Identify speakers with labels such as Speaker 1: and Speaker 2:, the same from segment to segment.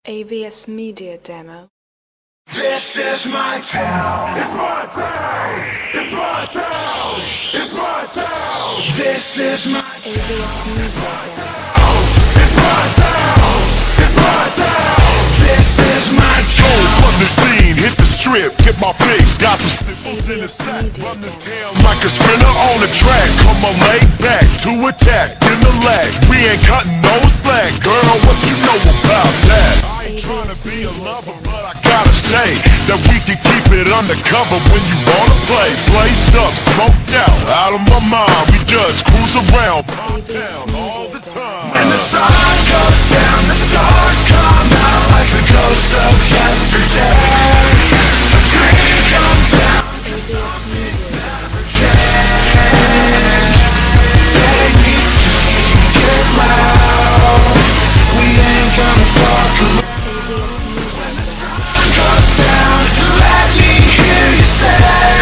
Speaker 1: AVS Media Demo.
Speaker 2: This is my town. It's my town. It's my town. It's my town. This is my
Speaker 1: AVS Media Demo.
Speaker 2: It's my town. It's my town. This is my town. Run the scene, hit the strip, get my face. Got some sniffles in the sack. Run this town like a sprinter on the track. Come on, lay back to attack in the lag. We ain't cutting no slack, girl. What you know about that? I ain't trying to be a lover, but I gotta say that we can keep it undercover when you wanna play. Blazed up, smoked out of my mind. We just cruise around town all the time. When the sun goes down, the stars come out like the ghost of yesterday. So dreams come down, something's never changed. Baby, sing it loud. We ain't gonna fuck around. When the sun goes down, let me hear you say,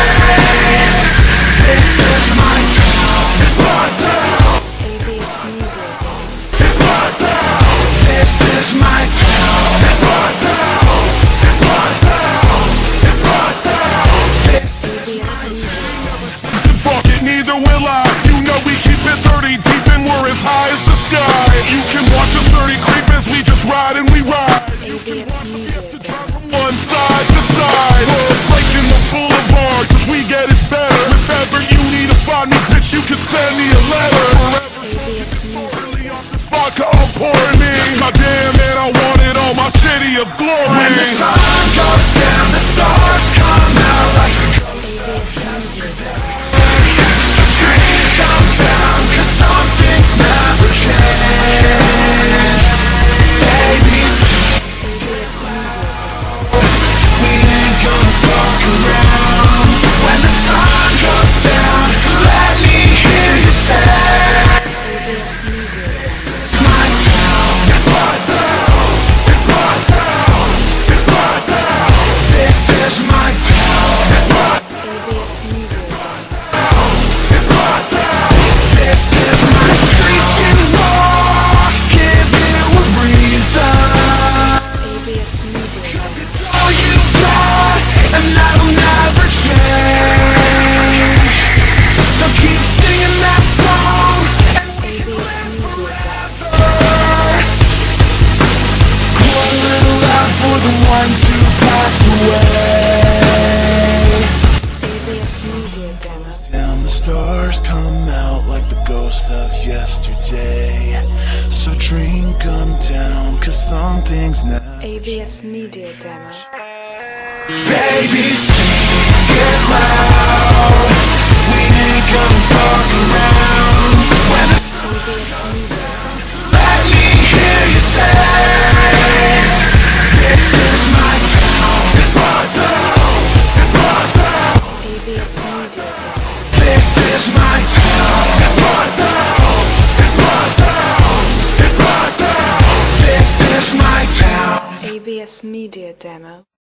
Speaker 2: this is my town. It's my town. It's my town. This is my town. It's my town. It's my town. It's my town. This is my town. Fuck it, neither will I. You know we keep it 30 deep and we're as high as the sky. You can watch us 30 creep as we just ride and we ride. You can watch the fiesta drive from one side to side. We're breaking the boulevard cause we get it better. If ever you need to find me, bitch, you can send me a letter. Vodka, I'm pouring me. My damn man, I want it on my city of glory. When the sun goes down, the stars come out like the ghost of yesterday. So dreams come down, cause some things never change. Baby, we ain't gonna fuck around. When the sun goes down, let me hear you say, down, the stars come out like the ghost of yesterday. So drink them down, cause some things never
Speaker 1: AVS Media Demo.
Speaker 2: Baby, sing it loud. We ain't gonna fuck around. When the sun goes down, let me hear you say, this is my town. It's my town. It's my town.
Speaker 1: AVS Media Demo.
Speaker 2: This is my town. It's my town. It's my town. It's my town. This is my town.
Speaker 1: AVS Media Demo.